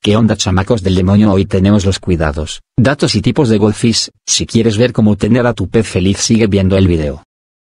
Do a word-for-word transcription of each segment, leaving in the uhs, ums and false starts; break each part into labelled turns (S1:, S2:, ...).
S1: ¿Qué onda, chamacos del demonio? Hoy tenemos los cuidados, datos y tipos de goldfish. Si quieres ver cómo tener a tu pez feliz, sigue viendo el video.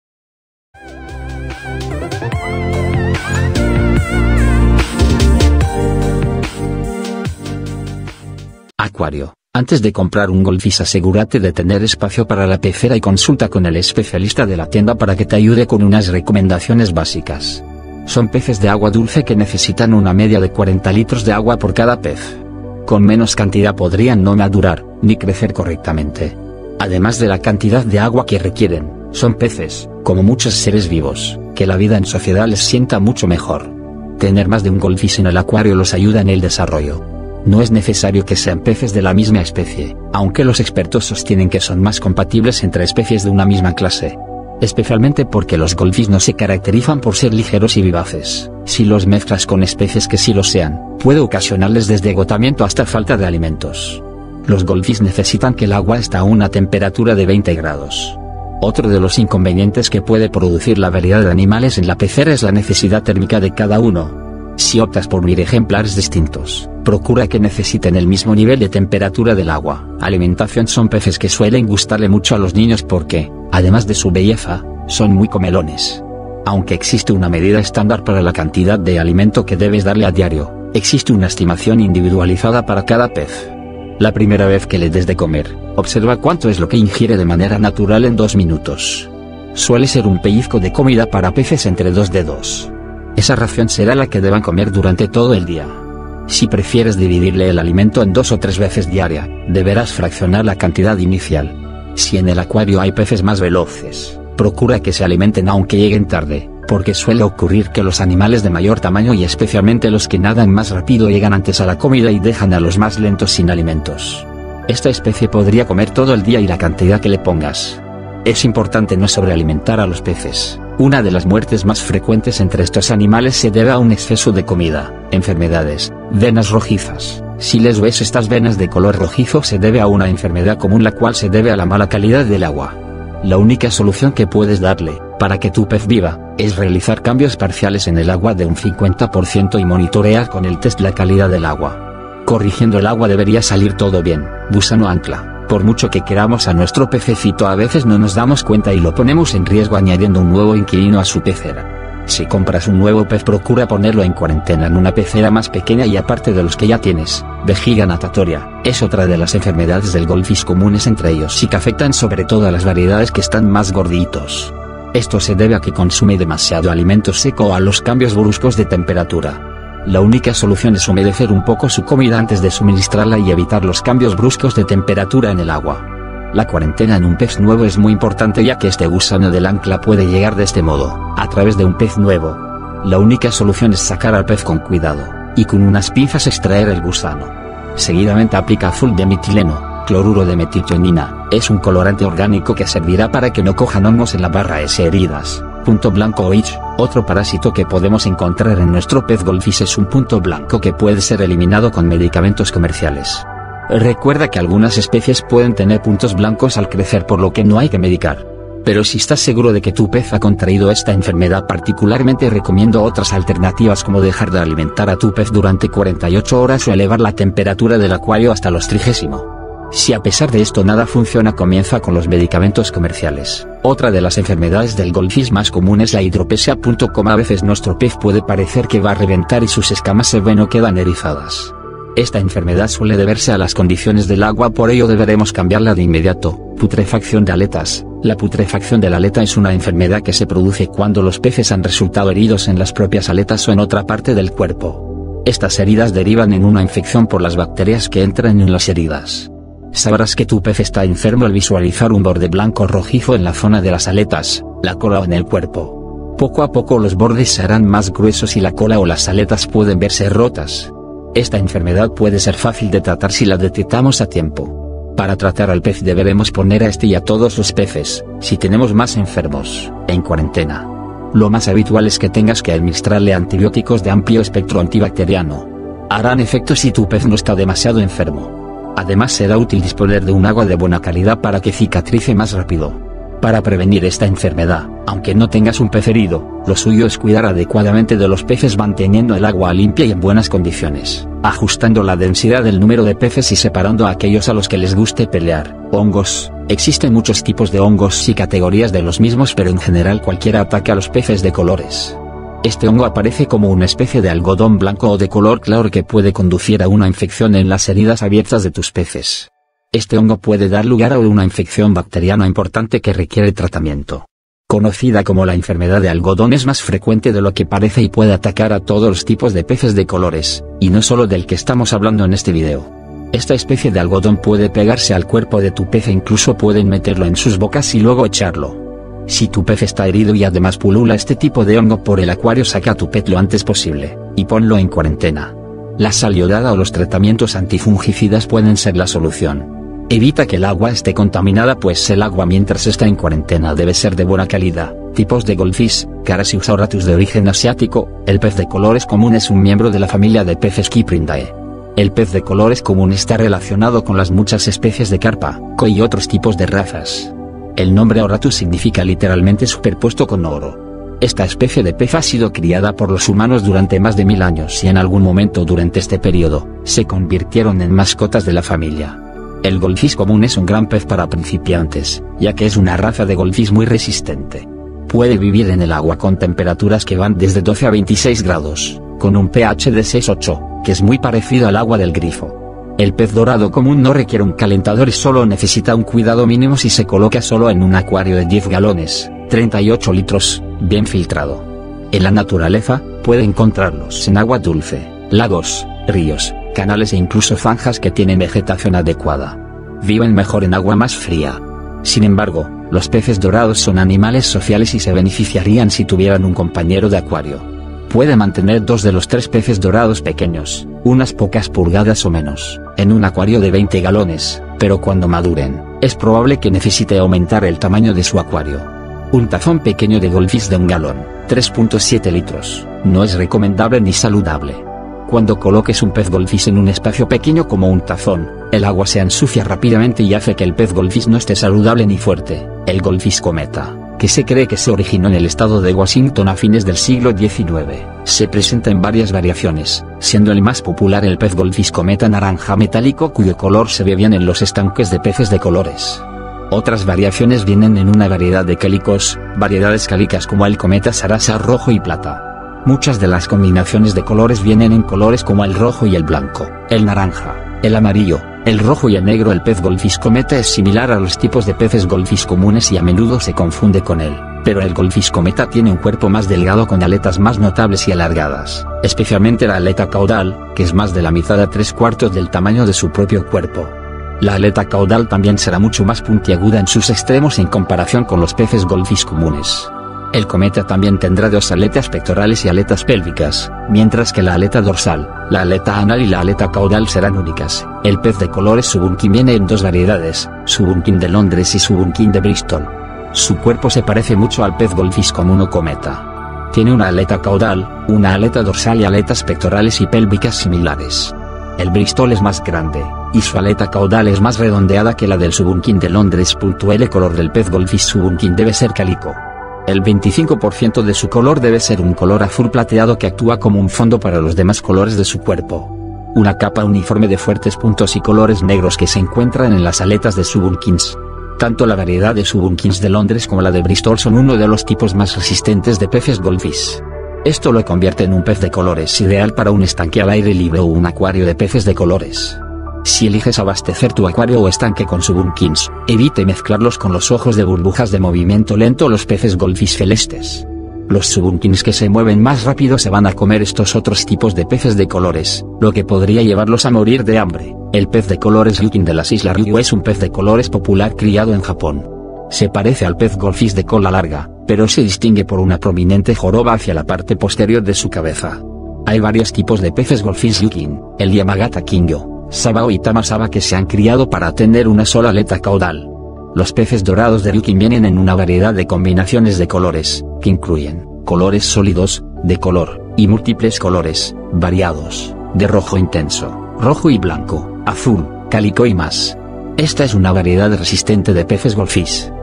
S1: Acuario. Antes de comprar un goldfish, asegúrate de tener espacio para la pecera y consulta con el especialista de la tienda para que te ayude con unas recomendaciones básicas. Son peces de agua dulce que necesitan una media de cuarenta litros de agua por cada pez. Con menos cantidad podrían no madurar, ni crecer correctamente. Además de la cantidad de agua que requieren, son peces, como muchos seres vivos, que la vida en sociedad les sienta mucho mejor. Tener más de un goldfish en el acuario los ayuda en el desarrollo. No es necesario que sean peces de la misma especie, aunque los expertos sostienen que son más compatibles entre especies de una misma clase. Especialmente porque los goldfish no se caracterizan por ser ligeros y vivaces. Si los mezclas con especies que sí lo sean, puede ocasionarles desde agotamiento hasta falta de alimentos. Los goldfish necesitan que el agua esté a una temperatura de veinte grados. Otro de los inconvenientes que puede producir la variedad de animales en la pecera es la necesidad térmica de cada uno. Si optas por unir ejemplares distintos, procura que necesiten el mismo nivel de temperatura del agua. Alimentación. Son peces que suelen gustarle mucho a los niños porque, además de su belleza, son muy comelones. Aunque existe una medida estándar para la cantidad de alimento que debes darle a diario, existe una estimación individualizada para cada pez. La primera vez que le des de comer, observa cuánto es lo que ingiere de manera natural en dos minutos. Suele ser un pellizco de comida para peces entre dos dedos. Esa ración será la que deban comer durante todo el día. Si prefieres dividirle el alimento en dos o tres veces diaria, deberás fraccionar la cantidad inicial. Si en el acuario hay peces más veloces, procura que se alimenten aunque lleguen tarde, porque suele ocurrir que los animales de mayor tamaño y especialmente los que nadan más rápido llegan antes a la comida y dejan a los más lentos sin alimentos. Esta especie podría comer todo el día y la cantidad que le pongas. Es importante no sobrealimentar a los peces. Una de las muertes más frecuentes entre estos animales se debe a un exceso de comida. Enfermedades. Venas rojizas. Si les ves estas venas de color rojizo, se debe a una enfermedad común, la cual se debe a la mala calidad del agua. La única solución que puedes darle, para que tu pez viva, es realizar cambios parciales en el agua de un cincuenta por ciento y monitorear con el test la calidad del agua. Corrigiendo el agua debería salir todo bien. Gusano ancla. Por mucho que queramos a nuestro pececito, a veces no nos damos cuenta y lo ponemos en riesgo añadiendo un nuevo inquilino a su pecera. Si compras un nuevo pez, procura ponerlo en cuarentena en una pecera más pequeña y aparte de los que ya tienes. Vejiga natatoria es otra de las enfermedades del goldfish comunes entre ellos y que afectan sobre todo a las variedades que están más gorditos. Esto se debe a que consume demasiado alimento seco o a los cambios bruscos de temperatura. La única solución es humedecer un poco su comida antes de suministrarla y evitar los cambios bruscos de temperatura en el agua. La cuarentena en un pez nuevo es muy importante, ya que este gusano del ancla puede llegar de este modo, a través de un pez nuevo. La única solución es sacar al pez con cuidado, y con unas pinzas extraer el gusano. Seguidamente aplica azul de metileno, cloruro de metiltionina, es un colorante orgánico que servirá para que no cojan hongos en la barra S heridas. Punto blanco o itch. Otro parásito que podemos encontrar en nuestro pez goldfish es un punto blanco que puede ser eliminado con medicamentos comerciales. Recuerda que algunas especies pueden tener puntos blancos al crecer, por lo que no hay que medicar. Pero si estás seguro de que tu pez ha contraído esta enfermedad, particularmente recomiendo otras alternativas como dejar de alimentar a tu pez durante cuarenta y ocho horas o elevar la temperatura del acuario hasta los trigésimo. Si a pesar de esto nada funciona, comienza con los medicamentos comerciales. Otra de las enfermedades del goldfish más común es la hidropesia. A veces nuestro pez puede parecer que va a reventar y sus escamas se ven o quedan erizadas. Esta enfermedad suele deberse a las condiciones del agua, por ello deberemos cambiarla de inmediato. Putrefacción de aletas. La putrefacción de la aleta es una enfermedad que se produce cuando los peces han resultado heridos en las propias aletas o en otra parte del cuerpo. Estas heridas derivan en una infección por las bacterias que entran en las heridas. Sabrás que tu pez está enfermo al visualizar un borde blanco rojizo en la zona de las aletas, la cola o en el cuerpo. Poco a poco los bordes se harán más gruesos y la cola o las aletas pueden verse rotas. Esta enfermedad puede ser fácil de tratar si la detectamos a tiempo. Para tratar al pez deberemos poner a este y a todos los peces, si tenemos más enfermos, en cuarentena. Lo más habitual es que tengas que administrarle antibióticos de amplio espectro antibacteriano. Harán efecto si tu pez no está demasiado enfermo. Además será útil disponer de un agua de buena calidad para que cicatrice más rápido. Para prevenir esta enfermedad, aunque no tengas un pez herido, lo suyo es cuidar adecuadamente de los peces manteniendo el agua limpia y en buenas condiciones, ajustando la densidad del número de peces y separando a aquellos a los que les guste pelear. Hongos. Existen muchos tipos de hongos y categorías de los mismos, pero en general cualquiera ataca a los peces de colores. Este hongo aparece como una especie de algodón blanco o de color claro que puede conducir a una infección en las heridas abiertas de tus peces. Este hongo puede dar lugar a una infección bacteriana importante que requiere tratamiento. Conocida como la enfermedad de algodón, es más frecuente de lo que parece y puede atacar a todos los tipos de peces de colores, y no solo del que estamos hablando en este video. Esta especie de algodón puede pegarse al cuerpo de tu pez e incluso pueden meterlo en sus bocas y luego echarlo. Si tu pez está herido y además pulula este tipo de hongo por el acuario, saca a tu pez lo antes posible, y ponlo en cuarentena. La sal iodada o los tratamientos antifungicidas pueden ser la solución. Evita que el agua esté contaminada, pues el agua mientras está en cuarentena debe ser de buena calidad. Tipos de goldfish. Carasius auratus de origen asiático. El pez de colores común es un miembro de la familia de peces Cyprindae. El pez de colores común está relacionado con las muchas especies de carpa, koi y otros tipos de razas. El nombre auratus significa literalmente superpuesto con oro. Esta especie de pez ha sido criada por los humanos durante más de mil años y en algún momento durante este periodo, se convirtieron en mascotas de la familia. El goldfish común es un gran pez para principiantes, ya que es una raza de goldfish muy resistente. Puede vivir en el agua con temperaturas que van desde doce a veintiséis grados, con un pH de seis a ocho, que es muy parecido al agua del grifo. El pez dorado común no requiere un calentador y solo necesita un cuidado mínimo si se coloca solo en un acuario de diez galones, treinta y ocho litros, bien filtrado. En la naturaleza, puede encontrarlos en agua dulce, lagos, ríos, canales e incluso zanjas que tienen vegetación adecuada. Viven mejor en agua más fría. Sin embargo, los peces dorados son animales sociales y se beneficiarían si tuvieran un compañero de acuario. Puede mantener dos de los tres peces dorados pequeños, unas pocas pulgadas o menos, en un acuario de veinte galones, pero cuando maduren, es probable que necesite aumentar el tamaño de su acuario. Un tazón pequeño de goldfish de un galón, tres punto siete litros, no es recomendable ni saludable. Cuando coloques un pez goldfish en un espacio pequeño como un tazón, el agua se ensucia rápidamente y hace que el pez goldfish no esté saludable ni fuerte. El goldfish cometa, que se cree que se originó en el estado de Washington a fines del siglo diecinueve, se presenta en varias variaciones, siendo el más popular el pez goldfish cometa naranja metálico cuyo color se ve bien en los estanques de peces de colores. Otras variaciones vienen en una variedad de cálicos, variedades cálicas como el cometa sarasa rojo y plata. Muchas de las combinaciones de colores vienen en colores como el rojo y el blanco, el naranja, el amarillo, el rojo y el negro. El pez goldfish cometa es similar a los tipos de peces goldfish comunes y a menudo se confunde con él, pero el goldfish cometa tiene un cuerpo más delgado con aletas más notables y alargadas, especialmente la aleta caudal, que es más de la mitad a tres cuartos del tamaño de su propio cuerpo. La aleta caudal también será mucho más puntiaguda en sus extremos en comparación con los peces goldfish comunes. El cometa también tendrá dos aletas pectorales y aletas pélvicas, mientras que la aleta dorsal, la aleta anal y la aleta caudal serán únicas. El pez de colores Subunkin viene en dos variedades, Subunkin de Londres y Subunkin de Bristol. Su cuerpo se parece mucho al pez goldfish común o cometa. Tiene una aleta caudal, una aleta dorsal y aletas pectorales y pélvicas similares. El Bristol es más grande, y su aleta caudal es más redondeada que la del Subunkin de Londres. El color del pez goldfish Subunkin debe ser cálico. El veinticinco por ciento de su color debe ser un color azul plateado que actúa como un fondo para los demás colores de su cuerpo. Una capa uniforme de fuertes puntos y colores negros que se encuentran en las aletas de Subunkins. Tanto la variedad de Subunkins de Londres como la de Bristol son uno de los tipos más resistentes de peces goldfish. Esto lo convierte en un pez de colores ideal para un estanque al aire libre o un acuario de peces de colores. Si eliges abastecer tu acuario o estanque con Subunkins, evite mezclarlos con los ojos de burbujas de movimiento lento o los peces goldfish celestes. Los Subunkins que se mueven más rápido se van a comer estos otros tipos de peces de colores, lo que podría llevarlos a morir de hambre. El pez de colores Ryukin de las Islas Ryukyu es un pez de colores popular criado en Japón. Se parece al pez goldfish de cola larga, pero se distingue por una prominente joroba hacia la parte posterior de su cabeza. Hay varios tipos de peces goldfish Ryukin, el Yamagata Kingyo, Sabao y Tamasaba, que se han criado para tener una sola aleta caudal. Los peces dorados de Ryukin vienen en una variedad de combinaciones de colores, que incluyen colores sólidos, de color, y múltiples colores, variados, de rojo intenso, rojo y blanco, azul, cálico y más. Esta es una variedad resistente de peces goldfish,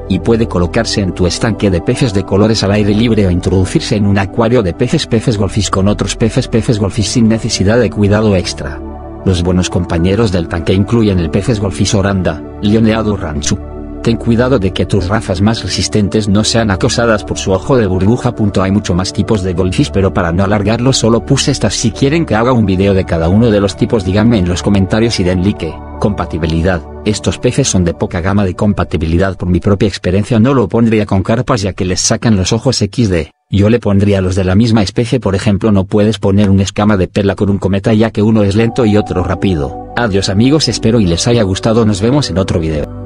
S1: y puede colocarse en tu estanque de peces de colores al aire libre o introducirse en un acuario de peces peces golfis con otros peces peces golfis sin necesidad de cuidado extra. Los buenos compañeros del tanque incluyen el peces golfis oranda, Lioneado ranchu. Ten cuidado de que tus razas más resistentes no sean acosadas por su ojo de burbuja. Hay mucho más tipos de goldfish, pero para no alargarlo solo puse estas. Si quieren que haga un video de cada uno de los tipos, díganme en los comentarios y den like. Compatibilidad: estos peces son de poca gama de compatibilidad. Por mi propia experiencia no lo pondría con carpas ya que les sacan los ojos equis de. Yo le pondría los de la misma especie. Por ejemplo, no puedes poner una escama de perla con un cometa ya que uno es lento y otro rápido. Adiós amigos, espero y les haya gustado, nos vemos en otro video.